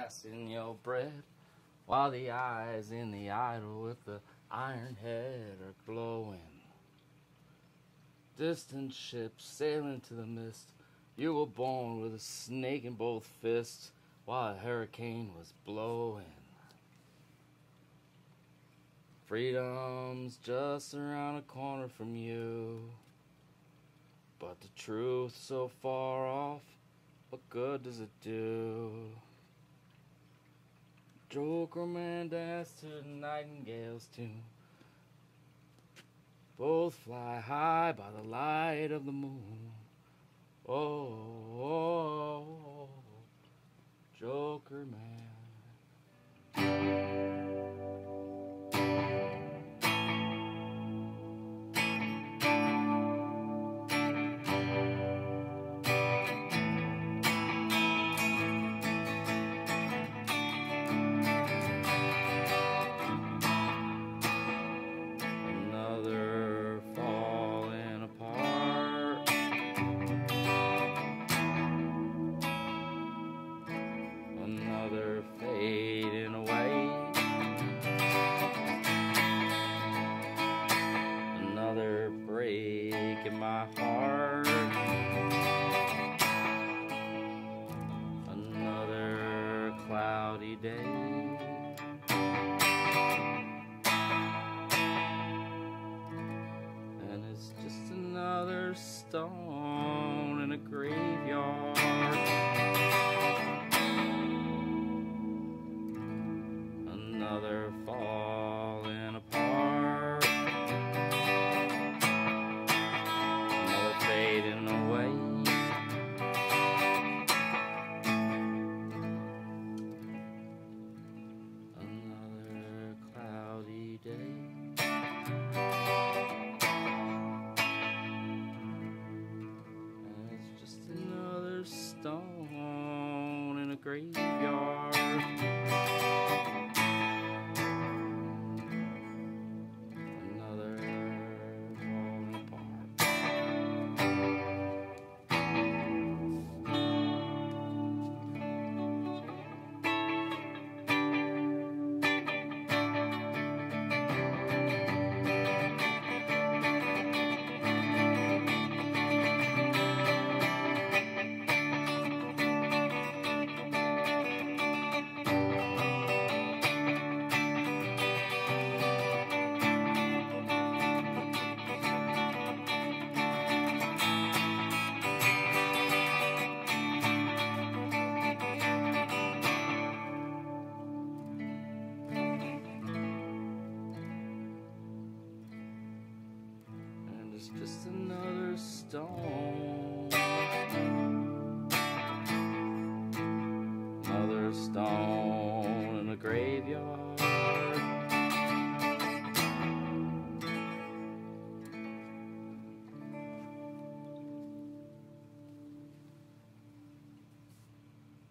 passing your bread, while the eyes in the idol with the iron head are glowing. Distant ships sailing to the mist, you were born with a snake in both fists, while a hurricane was blowing. Freedom's just around the corner from you, but the truth so far off, what good does it do? Joker man danced to the nightingale's tune. Both fly high by the light of the moon. Oh, oh, oh, Joker man. Another falling apart, another fading away, another break in my heart, another cloudy day. And it's just another stone in a graveyard. Another falling apart, another fading away, another cloudy day. Another stone in a graveyard. Another falling apart. And it's just another stone